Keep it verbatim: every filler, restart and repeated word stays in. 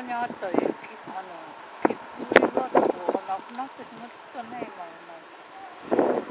にあった雪、あの、切符売り場とかがなくなってしまったね、今はなんか。